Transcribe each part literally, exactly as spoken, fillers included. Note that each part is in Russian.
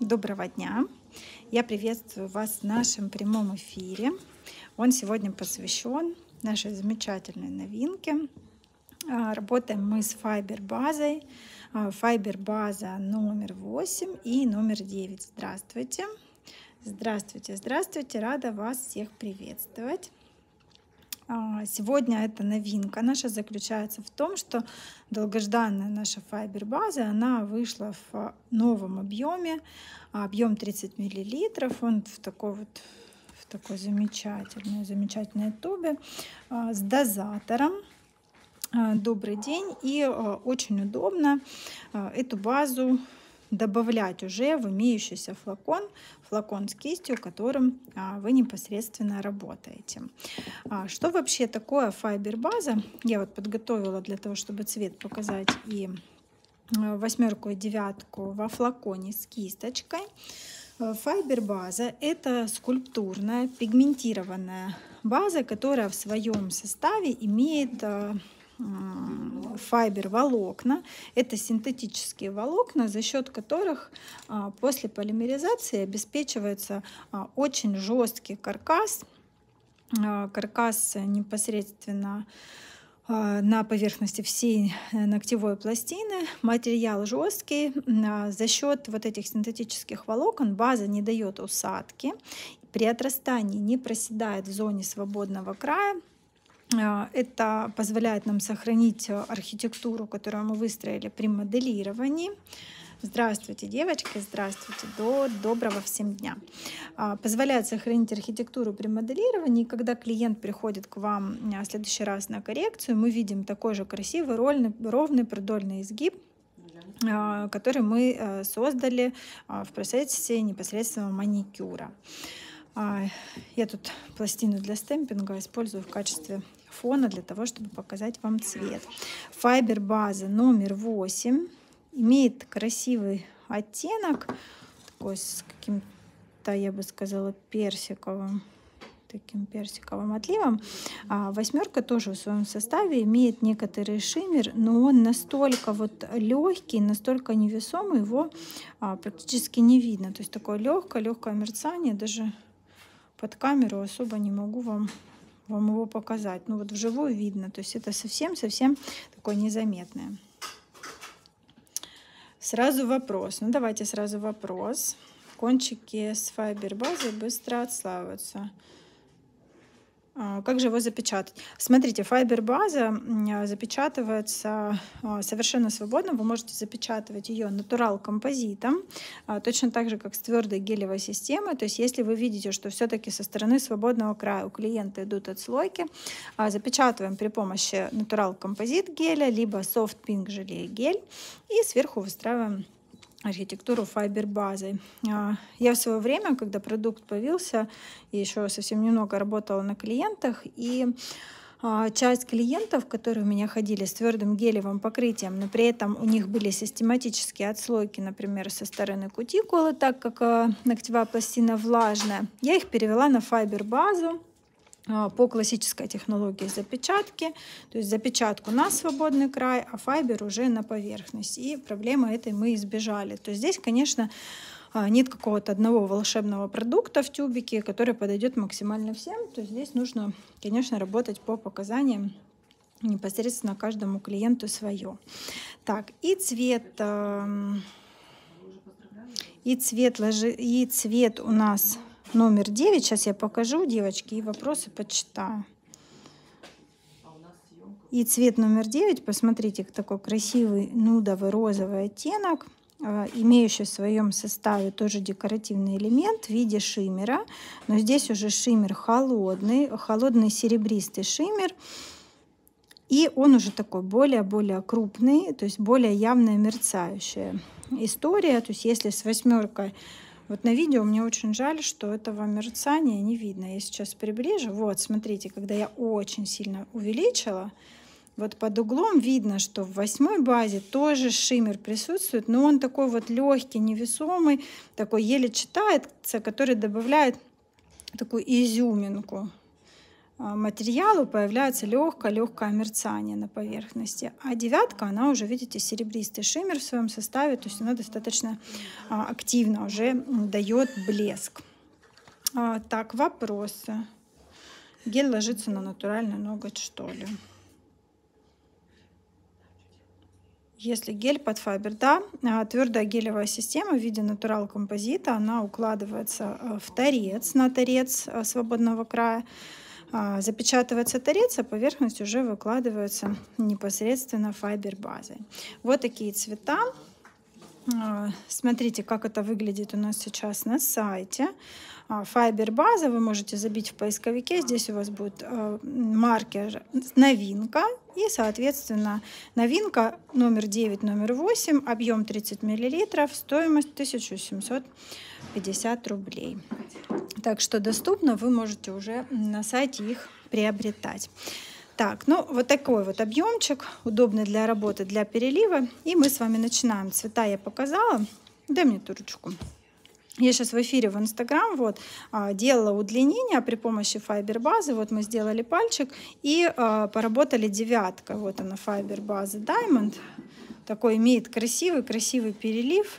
Доброго дня! Я приветствую вас в нашем прямом эфире. Он сегодня посвящен нашей замечательной новинке. А, Работаем мы с файбер-базой. А, Файбер-база номер восемь и номер девять. Здравствуйте! Здравствуйте, здравствуйте! Рада вас всех приветствовать. А, Сегодня эта новинка наша заключается в том, что долгожданная наша файбер-база, она вышла в новом объеме, объем тридцать миллилитров, он в такой вот в такой замечательной, замечательной тубе а, с дозатором. А, Добрый день, и а, очень удобно а, эту базу добавлять уже в имеющийся флакон, флакон с кистью, которым а, вы непосредственно работаете. А, что вообще такое файбер-база? Я вот подготовила для того, чтобы цвет показать и восьмерку и девятку во флаконе с кисточкой. Файбер-база — это скульптурная пигментированная база, которая в своем составе имеет файбер-волокна. Это синтетические волокна, за счет которых после полимеризации обеспечивается очень жесткий каркас. Каркас непосредственно на поверхности всей ногтевой пластины. Материал жесткий. За счет вот этих синтетических волокон база не дает усадки. При отрастании не проседает в зоне свободного края. Это позволяет нам сохранить архитектуру, которую мы выстроили при моделировании. Здравствуйте, девочки, здравствуйте, до доброго всем дня. Позволяет сохранить архитектуру при моделировании. Когда клиент приходит к вам в следующий раз на коррекцию, мы видим такой же красивый, ровный, ровный продольный изгиб, который мы создали в процессе непосредственного маникюра. Я тут пластину для стемпинга использую в качестве фона для того, чтобы показать вам цвет. Файбер-база номер восемь имеет красивый оттенок, такой с каким-то, я бы сказала, персиковым, таким персиковым отливом. А восьмерка тоже в своем составе имеет некоторый шиммер, но он настолько вот легкий, настолько невесомый, его а, практически не видно. То есть такое легкое, легкое мерцание, даже под камеру особо не могу вам, вам его показать. Но вот вживую видно. То есть это совсем-совсем такое незаметное. Сразу вопрос. Ну давайте сразу вопрос. Кончики с файбер-базой быстро отслаиваются. Как же его запечатать? Смотрите, файбер-база запечатывается совершенно свободно. Вы можете запечатывать ее натурал композитом, точно так же, как с твердой гелевой системой. То есть, если вы видите, что все-таки со стороны свободного края у клиента идут отслойки, запечатываем при помощи натурал композит геля, либо soft pink желе гель, и сверху выстраиваем архитектуру файбер-базой. Я в свое время, когда продукт появился, еще совсем немного работала на клиентах, и часть клиентов, которые у меня ходили с твердым гелевым покрытием, но при этом у них были систематические отслойки, например, со стороны кутикулы, так как ногтевая пластина влажная, я их перевела на файбер-базу по классической технологии запечатки, то есть запечатку на свободный край, а файбер уже на поверхность. И проблемы этой мы избежали. То есть здесь, конечно, нет какого-то одного волшебного продукта в тюбике, который подойдет максимально всем. То есть здесь нужно, конечно, работать по показаниям непосредственно каждому клиенту свое. Так, и цвет, и цвет, и цвет у нас номер девять. Сейчас я покажу, девочки, и вопросы почитаю. И цвет номер девять, посмотрите, такой красивый нудовый розовый оттенок, имеющий в своем составе тоже декоративный элемент в виде шиммера. Но здесь уже шиммер холодный, холодный серебристый шиммер. И он уже такой более-более крупный, то есть более явная мерцающая история. То есть если с восьмеркой... Вот на видео мне очень жаль, что этого мерцания не видно. Я сейчас приближу. Вот, смотрите, когда я очень сильно увеличила, вот под углом видно, что в восьмой базе тоже шиммер присутствует, но он такой вот легкий, невесомый, такой еле читается, который добавляет такую изюминку материалу появляется легкое-легкое мерцание на поверхности. А девятка, она уже, видите, серебристый шиммер в своем составе, то есть она достаточно активно уже дает блеск. Так, вопросы. Гель ложится на натуральный ноготь, что ли? Если гель под файбер, да, твердая гелевая система в виде натурал композита, она укладывается в торец, на торец свободного края, запечатывается торец, а поверхность уже выкладывается непосредственно файбер базой. Вот такие цвета. Смотрите, как это выглядит у нас сейчас на сайте. Файбер база, вы можете забить в поисковике, здесь у вас будет маркер новинка и, соответственно, новинка номер девять, номер восемь, объем тридцать миллилитров, стоимость тысяча семьсот пятьдесят рублей. Так что доступно, вы можете уже на сайте их приобретать. Так, ну вот такой вот объемчик, удобный для работы, для перелива. И мы с вами начинаем. Цвета я показала. Дай мне ту ручку. Я сейчас в эфире в Инстаграм вот, делала удлинение при помощи файбер-базы. Вот мы сделали пальчик и а, поработали девяткой. Вот она, файбер-база Diamond. Такой имеет красивый-красивый перелив.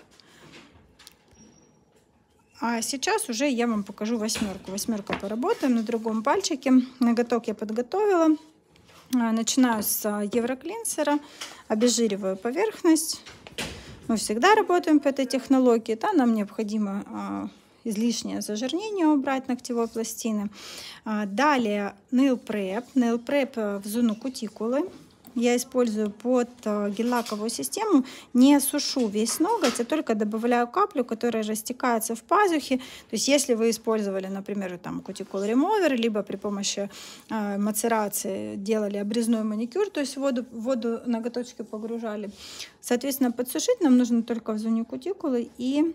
А сейчас уже я вам покажу восьмерку. Восьмерку поработаем на другом пальчике. Ноготок я подготовила. Начинаю с евроклинсера. Обезжириваю поверхность. Мы всегда работаем по этой технологии. Да, нам необходимо а, излишнее зажирнение убрать ногтевой пластины. А, далее Nail Prep. Nail Prep в зону кутикулы. Я использую под гель-лаковую систему, не сушу весь ноготь, а только добавляю каплю, которая растекается в пазухе. То есть если вы использовали, например, там кутикул ремовер, либо при помощи э, мацерации делали обрезной маникюр, то есть воду, воду ноготочки погружали, соответственно, подсушить нам нужно только в зоне кутикулы и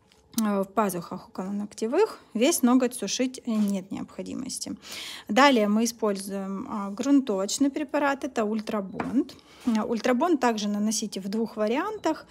в пазухах около ногтевых. Весь ноготь сушить нет необходимости. Далее мы используем грунтовочный препарат, это ультрабонд. Ультрабонд также наносите в двух вариантах.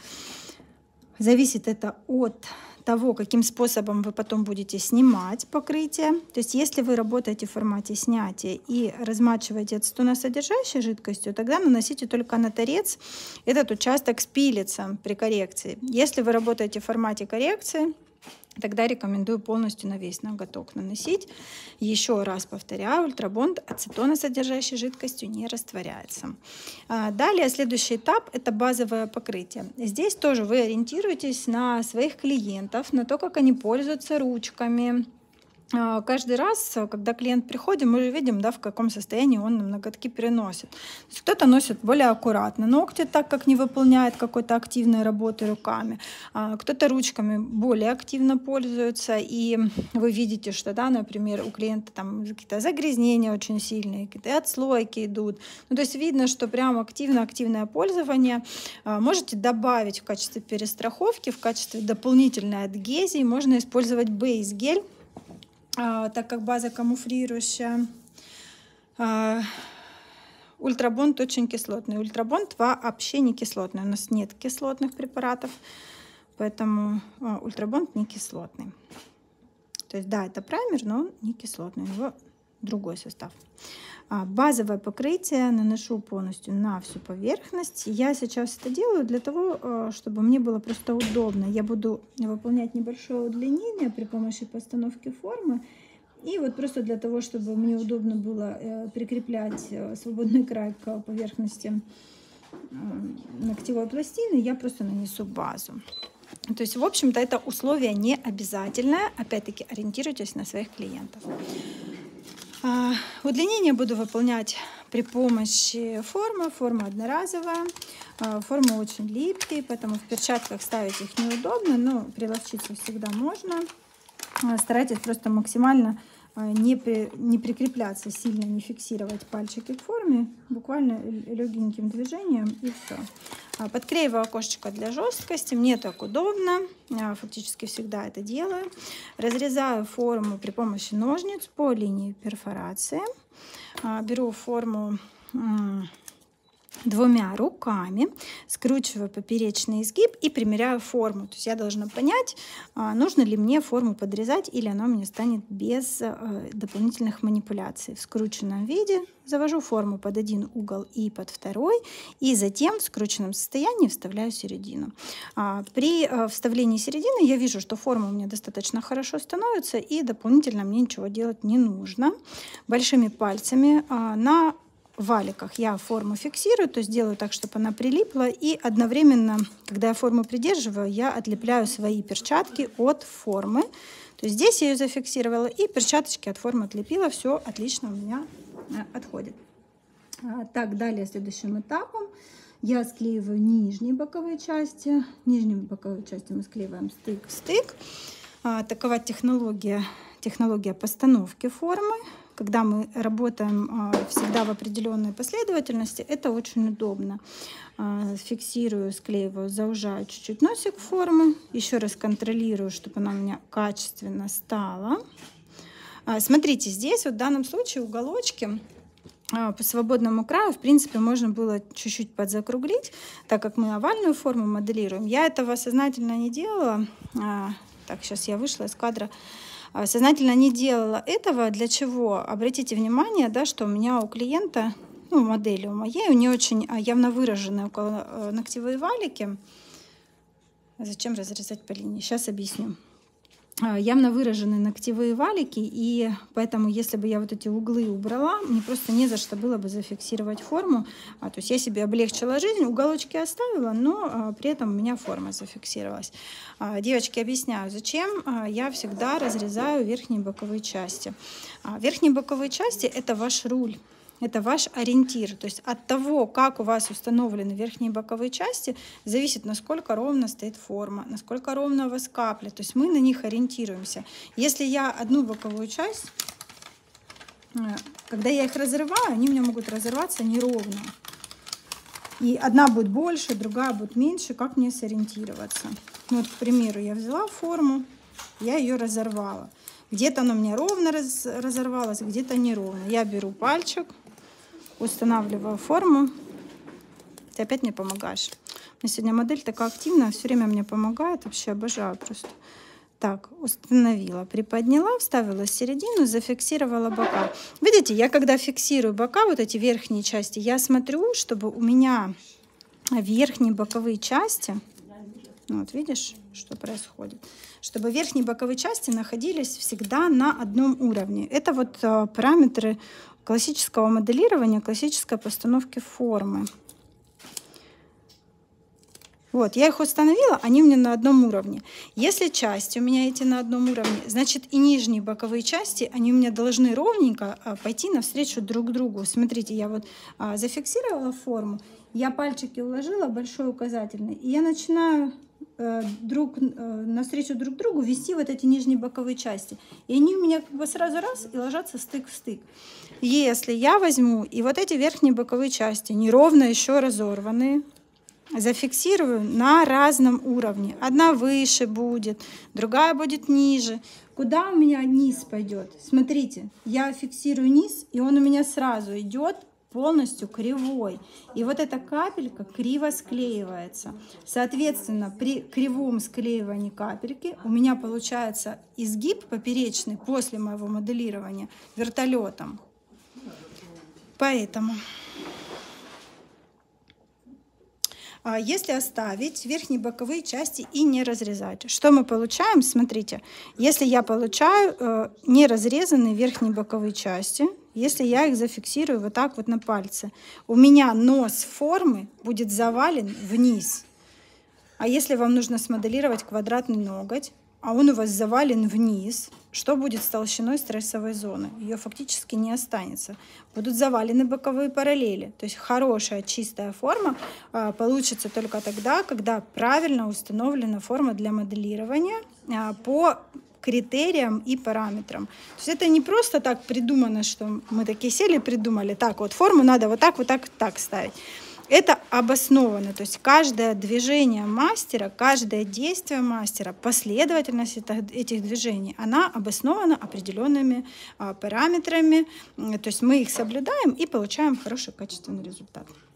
Зависит это от того, каким способом вы потом будете снимать покрытие. То есть если вы работаете в формате снятия и размачиваете ацетоносодержащей жидкостью, тогда наносите только на торец. Этот участок спилится при коррекции. Если вы работаете в формате коррекции, тогда рекомендую полностью на весь ноготок наносить. Еще раз повторяю, ультрабонд ацетоносодержащей жидкостью не растворяется. Далее, следующий этап – это базовое покрытие. Здесь тоже вы ориентируетесь на своих клиентов, на то, как они пользуются ручками. Каждый раз, когда клиент приходит, мы же видим, да, в каком состоянии он нам ноготки переносит. Кто-то носит более аккуратно ногти, так как не выполняет какой-то активной работы руками. Кто-то ручками более активно пользуется. И вы видите, что, да, например, у клиента там какие-то загрязнения очень сильные, какие-то отслойки идут. Ну, то есть видно, что прям активно-активное пользование. Можете добавить в качестве перестраховки, в качестве дополнительной адгезии можно использовать бейс-гель. А, так как база камуфлирующая. А, ультрабонд очень кислотный. Ультрабонд вообще не кислотный. У нас нет кислотных препаратов, поэтому а, ультрабонд не кислотный. То есть да, это праймер, но он не кислотный. У него другой состав. А, базовое покрытие наношу полностью на всю поверхность. Я сейчас это делаю для того, чтобы мне было просто удобно. Я буду выполнять небольшое удлинение при помощи постановки формы. И вот просто для того, чтобы мне удобно было прикреплять свободный край к поверхности ногтевой пластины, я просто нанесу базу. То есть, в общем-то, это условие не обязательное. Опять-таки, ориентируйтесь на своих клиентов. Удлинение буду выполнять при помощи формы. Форма одноразовая. Формы очень липкие, поэтому в перчатках ставить их неудобно, но приловчиться всегда можно. Старайтесь просто максимально не, при, не прикрепляться, сильно не фиксировать пальчики к форме. Буквально легеньким движением и все. Подклеиваю окошечко для жесткости. Мне так удобно. Я фактически всегда это делаю. Разрезаю форму при помощи ножниц по линии перфорации. Беру форму двумя руками, скручиваю поперечный изгиб и примеряю форму. То есть я должна понять, нужно ли мне форму подрезать, или она у меня станет без дополнительных манипуляций. В скрученном виде завожу форму под один угол и под второй, и затем в скрученном состоянии вставляю середину. При вставлении середины я вижу, что форма у меня достаточно хорошо становится, и дополнительно мне ничего делать не нужно. Большими пальцами на валиках я форму фиксирую, то есть делаю так, чтобы она прилипла, и одновременно, когда я форму придерживаю, я отлепляю свои перчатки от формы. То есть здесь я ее зафиксировала, и перчаточки от формы отлепила, все отлично у меня отходит. Так, далее следующим этапом я склеиваю нижние боковые части. Нижние боковые части мы склеиваем стык-стык. Такова технология, технология постановки формы. Когда мы работаем всегда в определенной последовательности, это очень удобно. Фиксирую, склеиваю, заужаю чуть-чуть носик формы. Еще раз контролирую, чтобы она у меня качественно стала. Смотрите, здесь вот в данном случае уголочки по свободному краю, в принципе, можно было чуть-чуть подзакруглить, так как мы овальную форму моделируем. Я этого сознательно не делала. Так, сейчас я вышла из кадра. Сознательно не делала этого. Для чего? Обратите внимание, да, что у меня у клиента, ну, модели у моей, у нее очень явно выраженные около ногтевые валики. Зачем разрезать по линии? Сейчас объясню. Явно выраженные ногтевые валики, и поэтому, если бы я вот эти углы убрала, мне просто не за что было бы зафиксировать форму. А, то есть я себе облегчила жизнь, уголочки оставила, но а, при этом у меня форма зафиксировалась. А, девочки, объясняю, зачем а, я всегда разрезаю верхние боковые части. А, верхние боковые части — это ваш руль. Это ваш ориентир. То есть от того, как у вас установлены верхние боковые части, зависит, насколько ровно стоит форма, насколько ровно у вас капля. То есть мы на них ориентируемся. Если я одну боковую часть, когда я их разрываю, они у меня могут разрываться неровно. И одна будет больше, другая будет меньше. Как мне сориентироваться? Ну, вот, к примеру, я взяла форму, я ее разорвала. Где-то она у меня ровно раз, разорвалась, где-то неровно. Я беру пальчик, устанавливаю форму. Ты опять мне помогаешь. У меня сегодня модель такая активная, все время мне помогает. Вообще обожаю просто. Так, установила, приподняла, вставила середину, зафиксировала бока. Видите, я когда фиксирую бока, вот эти верхние части, я смотрю, чтобы у меня верхние боковые части, вот видишь, что происходит, чтобы верхние боковые части находились всегда на одном уровне. Это вот параметры классического моделирования, классической постановки формы. Вот, я их установила, они у меня на одном уровне. Если части у меня эти на одном уровне, значит и нижние боковые части, они у меня должны ровненько пойти навстречу друг другу. Смотрите, я вот зафиксировала форму, я пальчики уложила, большой указательный, и я начинаю друг навстречу друг другу вести вот эти нижние боковые части. И они у меня как бы сразу раз и ложатся стык в стык. Если я возьму и вот эти верхние боковые части, неровно еще разорванные, зафиксирую на разном уровне. Одна выше будет, другая будет ниже. Куда у меня низ пойдет? Смотрите, я фиксирую низ, и он у меня сразу идет полностью кривой. И вот эта капелька криво склеивается. Соответственно, при кривом склеивании капельки у меня получается изгиб поперечный после моего моделирования вертолетом. Поэтому, если оставить верхние боковые части и не разрезать, что мы получаем? Смотрите, если я получаю э, неразрезанные верхние боковые части, если я их зафиксирую вот так вот на пальце, у меня нос формы будет завален вниз. А если вам нужно смоделировать квадратный ноготь, а он у вас завален вниз, что будет с толщиной стрессовой зоны? Ее фактически не останется. Будут завалены боковые параллели. То есть хорошая чистая форма а, получится только тогда, когда правильно установлена форма для моделирования а, по критериям и параметрам. То есть это не просто так придумано, что мы такие сели и придумали, так вот форму надо вот так, вот так, так ставить. Это обосновано, то есть каждое движение мастера, каждое действие мастера, последовательность этих движений, она обоснована определенными а, параметрами, то есть мы их соблюдаем и получаем хороший качественный результат.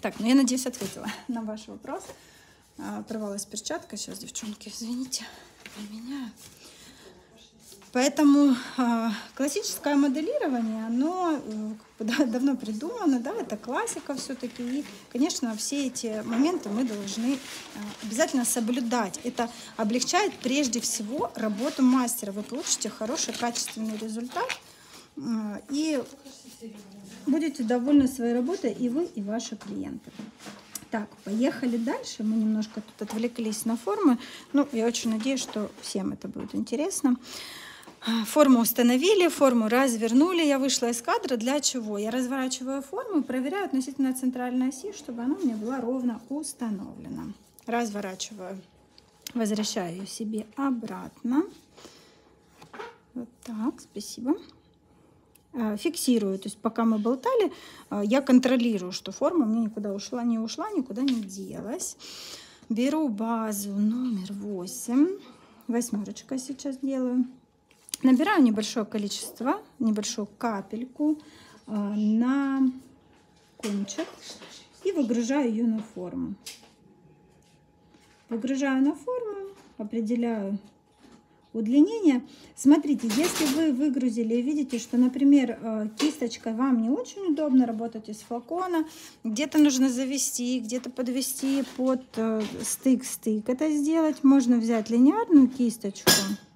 Так, ну я надеюсь, ответила на ваш вопрос. Порвалась перчатка. Сейчас, девчонки, извините, применяю. Поэтому э, классическое моделирование, оно э, давно придумано, да, это классика все-таки. И, конечно, все эти моменты мы должны э, обязательно соблюдать. Это облегчает прежде всего работу мастера. Вы получите хороший, качественный результат э, и будете довольны своей работой и вы, и ваши клиенты. Так, поехали дальше. Мы немножко тут отвлеклись на формы. Ну, я очень надеюсь, что всем это будет интересно. Форму установили, форму развернули. Я вышла из кадра. Для чего? Я разворачиваю форму, проверяю относительно центральной оси, чтобы она у меня была ровно установлена. Разворачиваю, возвращаю ее себе обратно. Вот так, спасибо. Фиксирую, то есть пока мы болтали, я контролирую, что форма у меня никуда ушла, не ушла, никуда не делась. Беру базу номер восемь. Восьмерочка сейчас делаю. Набираю небольшое количество, небольшую капельку э, на кончик и выгружаю ее на форму. Выгружаю на форму, определяю удлинение. Смотрите, если вы выгрузили и видите, что, например, э, кисточкой вам не очень удобно работать из флакона, где-то нужно завести, где-то подвести под э, стык-стык это сделать, можно взять линейную кисточку.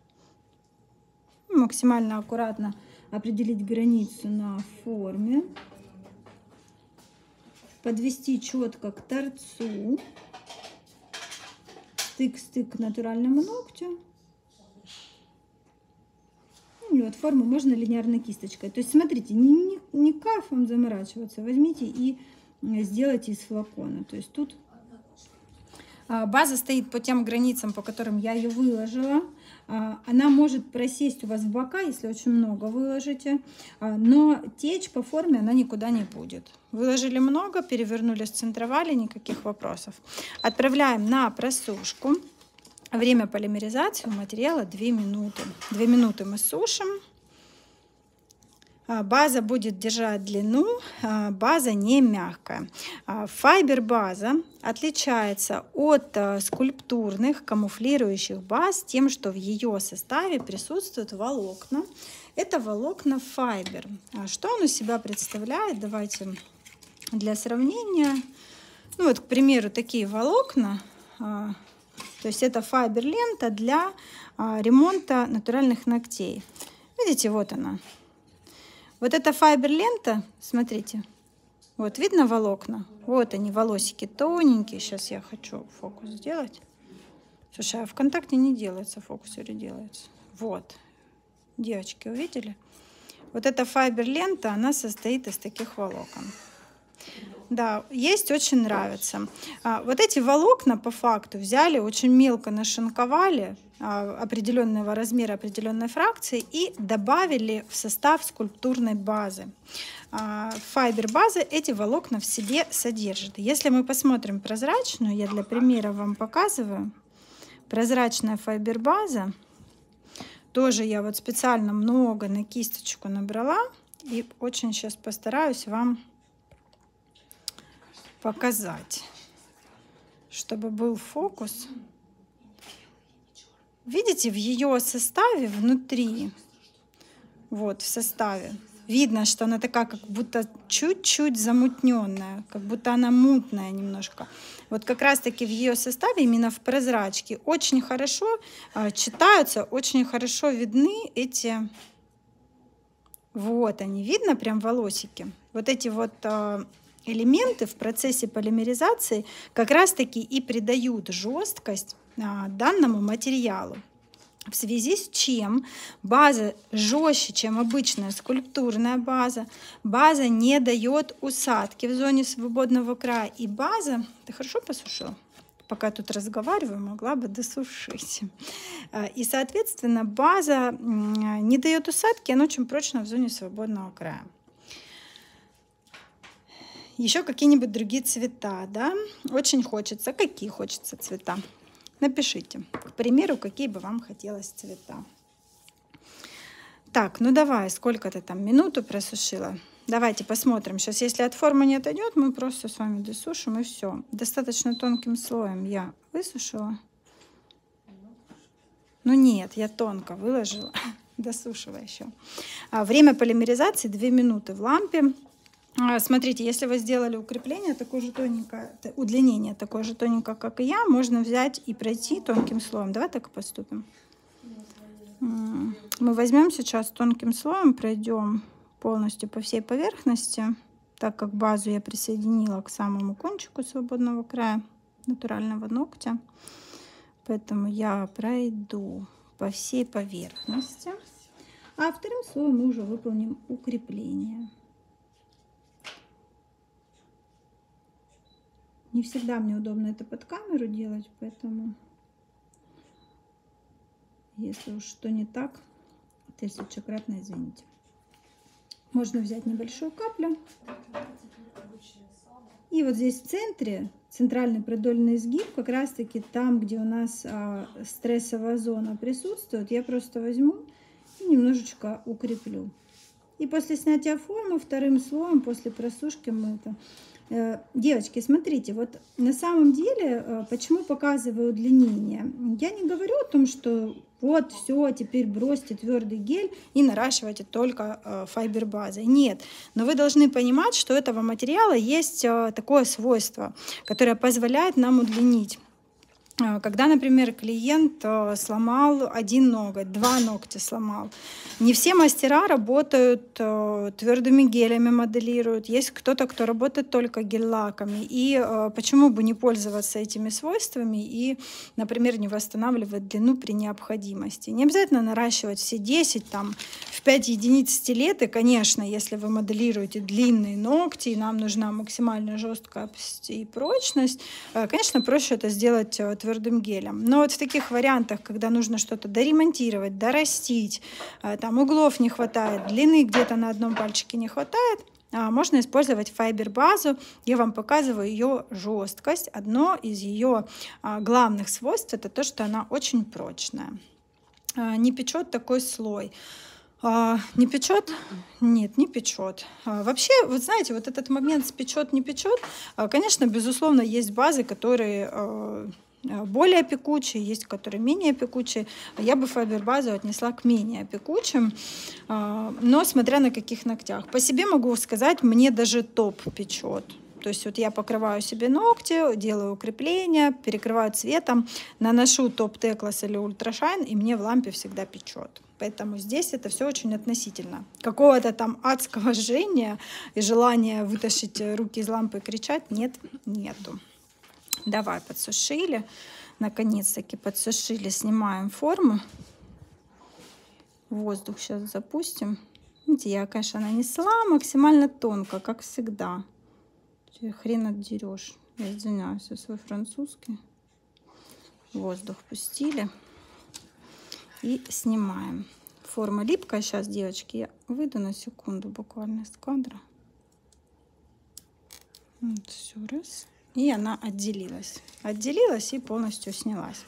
Максимально аккуратно определить границу на форме, подвести четко к торцу, стык-стык к натуральному ногтю. И вот форму можно линейной кисточкой. То есть смотрите, не, не кайфом заморачиваться, возьмите и сделайте из флакона. То есть тут база стоит по тем границам, по которым я ее выложила. Она может просесть у вас в бока, если очень много выложите, но течь по форме она никуда не будет. Выложили много, перевернули, сцентровали, никаких вопросов. Отправляем на просушку. Время полимеризации у материала две минуты. две минуты мы сушим. База будет держать длину, база не мягкая. Файбер-база отличается от скульптурных камуфлирующих баз тем, что в ее составе присутствуют волокна. Это волокна файбер. Что он из себя представляет? Давайте для сравнения. Ну вот, к примеру, такие волокна. То есть это файбер-лента для ремонта натуральных ногтей. Видите, вот она. Вот эта файбер-лента, смотрите, вот видно волокна? Вот они, волосики тоненькие. Сейчас я хочу фокус сделать. Слушай, а ВКонтакте не делается, в фокусере делается. Вот, девочки, увидели? Вот эта файбер-лента, она состоит из таких волокон. Да, есть, очень нравится. А, вот эти волокна по факту взяли, очень мелко нашинковали, а, определенного размера, определенной фракции и добавили в состав скульптурной базы. А, файбер-база эти волокна в себе содержит. Если мы посмотрим прозрачную, я для примера вам показываю, прозрачная файбер-база, тоже я вот специально много на кисточку набрала и очень сейчас постараюсь вам показать, чтобы был фокус. Видите, в ее составе внутри, вот в составе, видно, что она такая, как будто чуть-чуть замутненная, как будто она мутная немножко. Вот как раз-таки в ее составе, именно в прозрачке, очень хорошо э, читаются, очень хорошо видны эти, вот они, видно прям волосики. Вот эти вот э, элементы в процессе полимеризации как раз-таки и придают жесткость а, данному материалу. В связи с чем база жестче, чем обычная скульптурная база. База не дает усадки в зоне свободного края. И база... Ты хорошо посушила? Пока тут разговариваю, могла бы досушить. И, соответственно, база не дает усадки, она очень прочна в зоне свободного края. Еще какие-нибудь другие цвета, да? Очень хочется. Какие хочется цвета? Напишите, к примеру, какие бы вам хотелось цвета. Так, ну давай, сколько ты там, минуту просушила? Давайте посмотрим. Сейчас, если от формы не отойдет, мы просто с вами досушим и все. Достаточно тонким слоем я высушила. Ну нет, я тонко выложила. Досушиваю еще. Время полимеризации две минуты в лампе. Смотрите, если вы сделали укрепление такое же тоненькое, удлинение такое же тоненькое, как и я, можно взять и пройти тонким слоем. Давай так и поступим. Мы возьмем сейчас тонким слоем, пройдем полностью по всей поверхности, так как базу я присоединила к самому кончику свободного края натурального ногтя. Поэтому я пройду по всей поверхности. А вторым слоем мы уже выполним укрепление. Не всегда мне удобно это под камеру делать, поэтому если уж что не так, тысячекратно извините. Можно взять небольшую каплю. И вот здесь в центре, центральный продольный изгиб, как раз таки там, где у нас а, стрессовая зона присутствует, я просто возьму и немножечко укреплю. И после снятия формы вторым слоем, после просушки мы это... Девочки, смотрите, вот на самом деле, почему показываю удлинение? Я не говорю о том, что вот все, теперь бросьте твердый гель и наращивайте только файбер-базой. Нет, но вы должны понимать, что у этого материала есть такое свойство, которое позволяет нам удлинить. Когда, например, клиент сломал один ноготь, два ногтя сломал. Не все мастера работают твердыми гелями, моделируют. Есть кто-то, кто работает только гель-лаками. И почему бы не пользоваться этими свойствами и, например, не восстанавливать длину при необходимости. Не обязательно наращивать все десять, там, в пять единиц стилеты. Конечно, если вы моделируете длинные ногти, и нам нужна максимальная жесткость и прочность, конечно, проще это сделать твердым твердым гелем. Но вот в таких вариантах, когда нужно что-то доремонтировать, дорастить, там углов не хватает, длины где-то на одном пальчике не хватает, можно использовать файбер-базу. Я вам показываю ее жесткость. Одно из ее главных свойств — это то, что она очень прочная. Не печет такой слой. Не печет? Нет, не печет. Вообще, вот знаете, вот этот момент с печет, не печет, конечно, безусловно, есть базы, которые более пекучие, есть которые менее пекучие. Я бы файбер-базу отнесла к менее пекучим, но смотря на каких ногтях. По себе могу сказать, мне даже топ печет. То есть вот я покрываю себе ногти, делаю укрепления, перекрываю цветом, наношу топ-теклас или ультрашайн, и мне в лампе всегда печет. Поэтому здесь это все очень относительно. Какого-то там адского жжения и желания вытащить руки из лампы и кричать нет, нету. Давай, подсушили. Наконец-таки подсушили. Снимаем форму. Воздух сейчас запустим. Видите, я, конечно, нанесла максимально тонко, как всегда. Хрен отдерешь. Я извиняюсь за свой французский. Воздух пустили. И снимаем. Форма липкая. Сейчас, девочки, я выйду на секунду буквально из кадра. Вот, все, раз. И она отделилась. Отделилась и полностью снялась.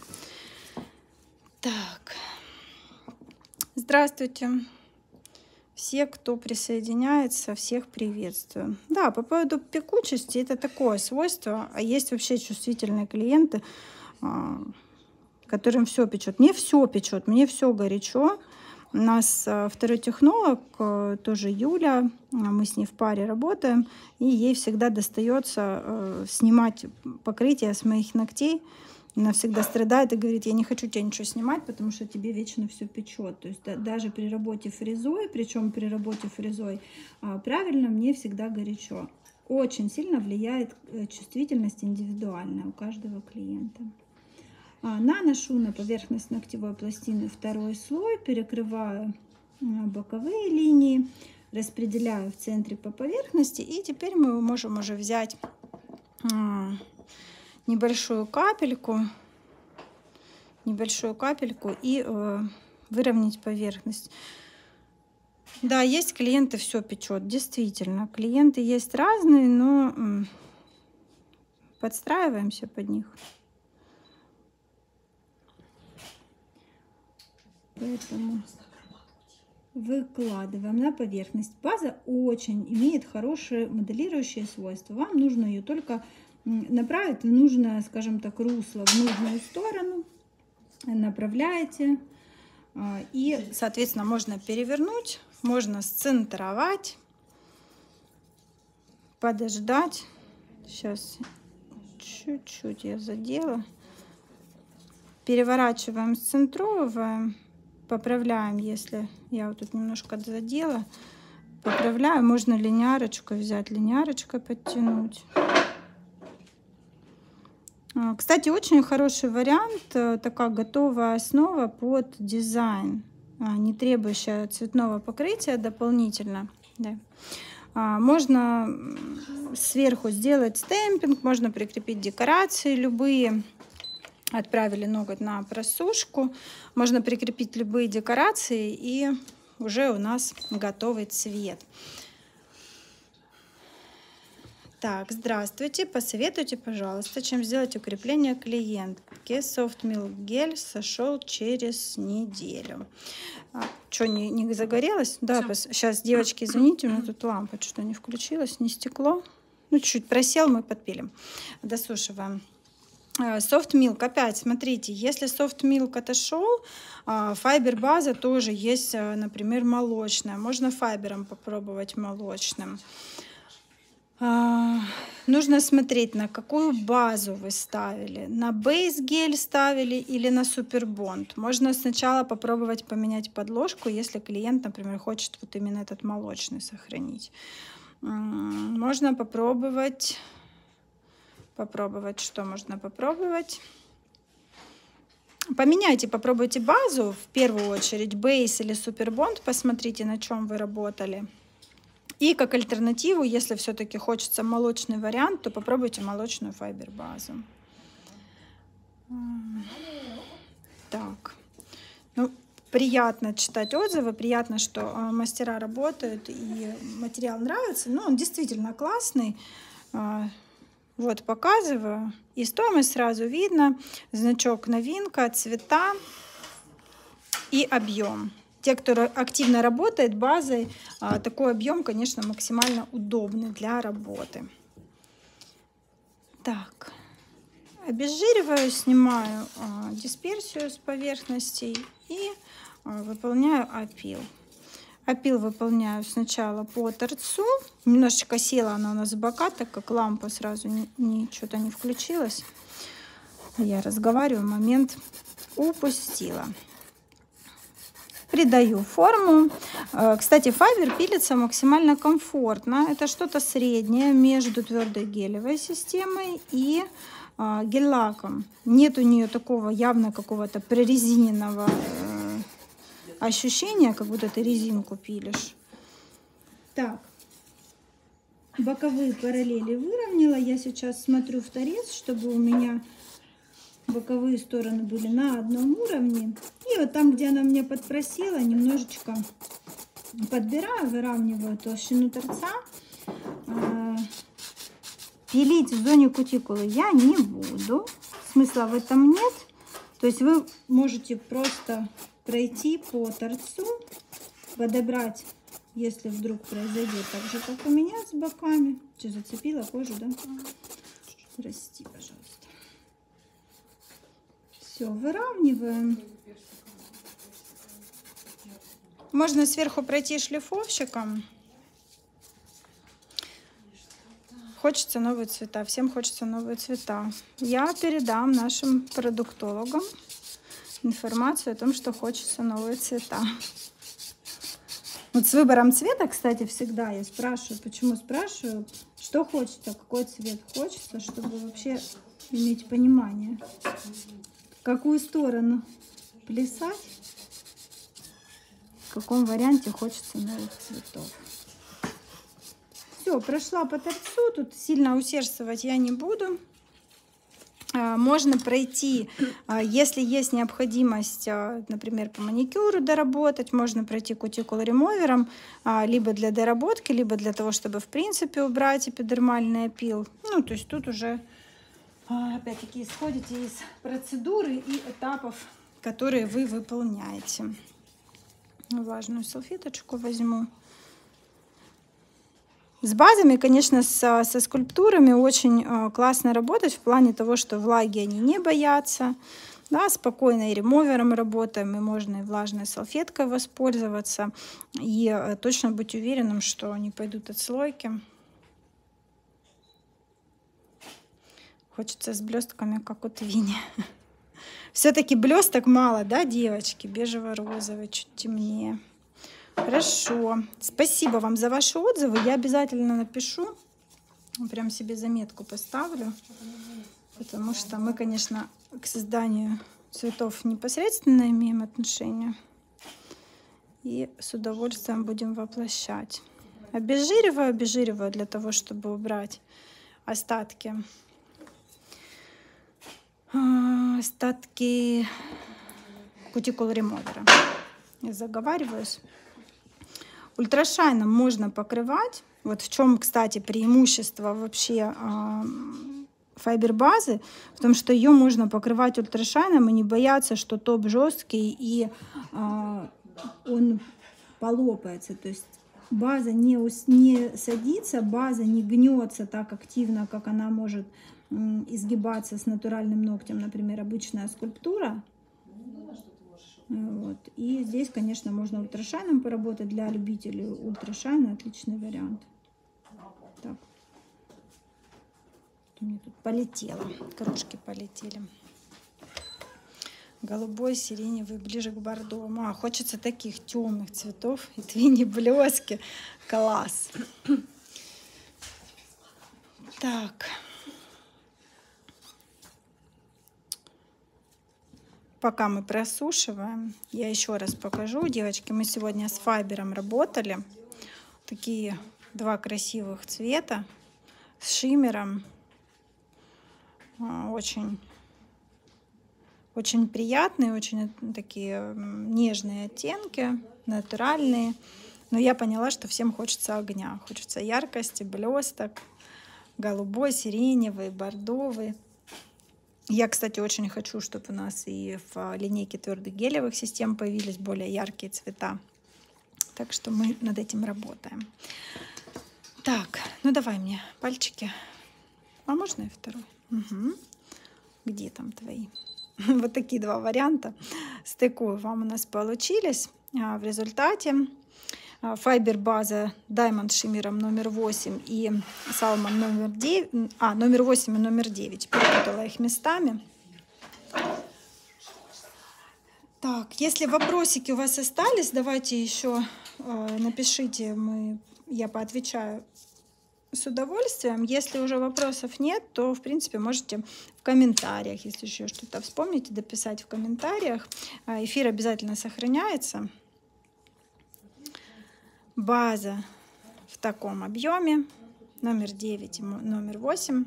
Так. Здравствуйте. Все, кто присоединяется, всех приветствую. Да, по поводу пекучести, это такое свойство. А есть вообще чувствительные клиенты, которым все печет. Мне все печет, мне все горячо. У нас второй технолог, тоже Юля, мы с ней в паре работаем, и ей всегда достается снимать покрытие с моих ногтей. Она всегда страдает и говорит: я не хочу тебя ничего снимать, потому что тебе вечно все печет. То есть да, даже при работе фрезой, причем при работе фрезой правильно, мне всегда горячо. Очень сильно влияет чувствительность индивидуальная у каждого клиента. Наношу на поверхность ногтевой пластины второй слой, перекрываю боковые линии, распределяю в центре по поверхности. И теперь мы можем уже взять небольшую капельку, небольшую капельку и выровнять поверхность. Да, есть клиенты, все печет, действительно. Клиенты есть разные, но подстраиваемся под них. Поэтому выкладываем на поверхность. База очень имеет хорошие моделирующие свойства. Вам нужно ее только направить в нужное, скажем так, русло, в нужную сторону. Направляете. И, соответственно, можно перевернуть, можно сцентровать, подождать. Сейчас чуть-чуть я задела. Переворачиваем, сцентровываем, поправляем, если я вот тут немножко задела. Поправляю, можно линярочку взять, линярочкой подтянуть. Кстати, очень хороший вариант, такая готовая основа под дизайн, не требующая цветного покрытия дополнительно. Да. Можно сверху сделать стемпинг, можно прикрепить декорации любые. Отправили ноготь на просушку, можно прикрепить любые декорации, и уже у нас готовый цвет. Так, здравствуйте, посоветуйте, пожалуйста, чем сделать укрепление клиентки. Soft Milk Gel сошел через неделю. А, что, не, не загорелось? Да, пос... сейчас, девочки, извините, у меня тут лампа что не включилась, не стекло. Ну, чуть-чуть просел, мы подпилим. Досушиваем. Soft Milk, опять, смотрите, если Soft Milk отошел, Fiber база тоже есть, например, молочная. Можно файбером попробовать молочным. Нужно смотреть, на какую базу вы ставили. На Base Gel ставили или на Super Bond. Можно сначала попробовать поменять подложку, если клиент, например, хочет вот именно этот молочный сохранить. Можно попробовать... Попробовать, что можно попробовать. Поменяйте, попробуйте базу, в первую очередь Base или Super Bond, посмотрите, на чем вы работали. И как альтернативу, если все-таки хочется молочный вариант, то попробуйте молочную файбер базу. Так, ну, приятно читать отзывы, приятно, что мастера работают и материал нравится. Ну, он действительно классный. Вот показываю, и стоимость сразу видно, значок новинка, цвета и объем. Те, кто активно работает базой, такой объем, конечно, максимально удобный для работы. Так, обезжириваю, снимаю дисперсию с поверхностей и выполняю опил. Опил выполняю сначала по торцу. Немножечко села она у нас в бока, так как лампа сразу не, не, что-то не включилась. Я разговариваю, момент упустила. Придаю форму. Кстати, файбер пилится максимально комфортно. Это что-то среднее между твердой гелевой системой и гель-лаком. Нет у нее такого явно какого-то прорезиненного ощущение, как будто ты резинку пилишь. Так, боковые параллели выровняла. Я сейчас смотрю в торец, чтобы у меня боковые стороны были на одном уровне. И вот там, где она меня подпросила, немножечко подбираю, выравниваю толщину торца. Пилить в зоне кутикулы я не буду. Смысла в этом нет. То есть вы можете просто пройти по торцу, подобрать, если вдруг произойдет так же, как у меня с боками. Что, зацепила кожу, да? Прости, пожалуйста. Все, выравниваем. Можно сверху пройти шлифовщиком. Хочется новые цвета. Всем хочется новые цвета. Я передам нашим продуктологам информацию о том, что хочется новые цвета. Вот с выбором цвета, кстати, всегда я спрашиваю, почему спрашиваю, что хочется, какой цвет хочется, чтобы вообще иметь понимание, в какую сторону плясать, в каком варианте хочется новых цветов. Все, прошла по торцу, тут сильно усердствовать я не буду. Можно пройти, если есть необходимость, например, по маникюру доработать, можно пройти кутикул ремовером, либо для доработки, либо для того, чтобы в принципе убрать эпидермальный опил. Ну, то есть тут уже, опять-таки, исходите из процедуры и этапов, которые вы выполняете. Влажную салфеточку возьму. С базами, конечно, со, со скульптурами очень э, классно работать в плане того, что влаги они не боятся. Да, спокойно и ремовером работаем, и можно и влажной салфеткой воспользоваться. И э, точно быть уверенным, что они пойдут отслойки. Хочется с блестками, как у Твини. Все-таки блесток мало, да, девочки? Бежево-розовый, чуть темнее. Хорошо. Спасибо вам за ваши отзывы. Я обязательно напишу. Прям себе заметку поставлю. Потому что мы, конечно, к созданию цветов непосредственно имеем отношение. И с удовольствием будем воплощать. Обезжириваю, обезжириваю для того, чтобы убрать остатки. Остатки кутикул ремовера. Я заговариваюсь. Ультрашайном можно покрывать. Вот в чем, кстати, преимущество вообще файбер-базы, в том, что ее можно покрывать ультрашайном и не бояться, что топ жесткий и а, он полопается. То есть база не, не садится, база не гнется так активно, как она может м, изгибаться с натуральным ногтем, например, обычная скульптура. Вот. И здесь, конечно, можно ультрашайном поработать. Для любителей ультрашайна отличный вариант. Так. У меня тут полетело. Кружки полетели. Голубой, сиреневый, ближе к бордовому. А, хочется таких темных цветов. И Твини блески. Класс. Так. Пока мы просушиваем, я еще раз покажу. Девочки, мы сегодня с файбером работали. Такие два красивых цвета с шиммером. Очень, очень приятные, очень такие нежные оттенки, натуральные. Но я поняла, что всем хочется огня. Хочется яркости, блесток. Голубой, сиреневый, бордовый. Я, кстати, очень хочу, чтобы у нас и в линейке твердых гелевых систем появились более яркие цвета. Так что мы над этим работаем. Так, ну давай мне пальчики. А можно и второй? Угу. Где там твои? Вот такие два варианта стыкую вам у нас получились. В результате файбер-база Diamond шиммером номер восемь и Salmon номер девять, а, номер восемь и номер девять. Перепутала их местами. Так, если вопросики у вас остались, давайте еще э, напишите, мы, я поотвечаю с удовольствием. Если уже вопросов нет, то, в принципе, можете в комментариях, если еще что-то вспомните, дописать в комментариях. Эфир обязательно сохраняется. База в таком объеме, номер девять и номер восемь.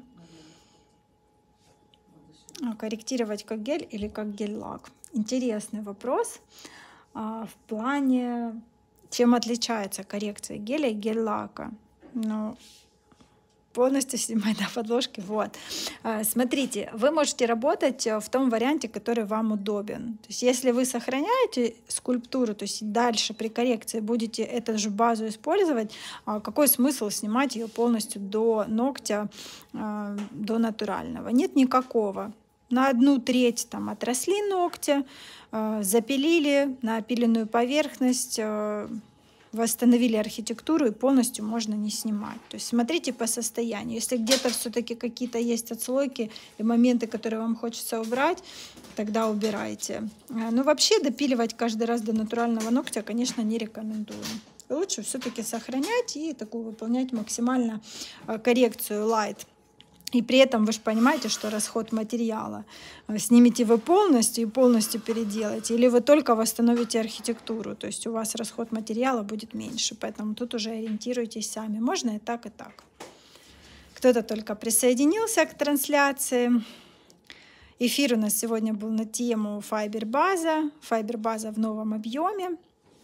Корректировать как гель или как гель-лак? Интересный вопрос а, в плане, чем отличается коррекция геля и гель-лака. Ну, полностью снимать на подложке. Вот. Смотрите, вы можете работать в том варианте, который вам удобен. То есть, если вы сохраняете скульптуру, то есть дальше при коррекции будете эту же базу использовать, какой смысл снимать ее полностью до ногтя, до натурального? Нет никакого. На одну треть там отросли ногти, запилили на опиленную поверхность, восстановили архитектуру и полностью можно не снимать. То есть смотрите по состоянию. Если где-то все-таки какие-то есть отслойки и моменты, которые вам хочется убрать, тогда убирайте. Но вообще допиливать каждый раз до натурального ногтя, конечно, не рекомендую. Лучше все-таки сохранять и такую выполнять максимально коррекцию light. И при этом вы же понимаете, что расход материала. Снимете вы полностью и полностью переделаете, или вы только восстановите архитектуру. То есть у вас расход материала будет меньше. Поэтому тут уже ориентируйтесь сами. Можно и так, и так. Кто-то только присоединился к трансляции. Эфир у нас сегодня был на тему файбер-база. Файбер-база в новом объеме.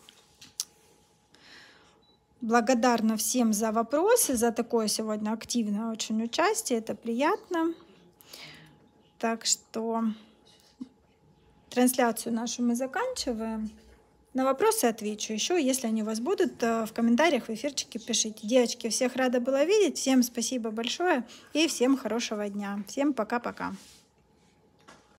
Благодарна всем за вопросы, за такое сегодня активное очень участие. Это приятно. Так что трансляцию нашу мы заканчиваем. На вопросы отвечу. Еще, если они у вас будут, в комментариях, в эфирчике пишите. Девочки, всех рада была видеть. Всем спасибо большое и всем хорошего дня. Всем пока-пока.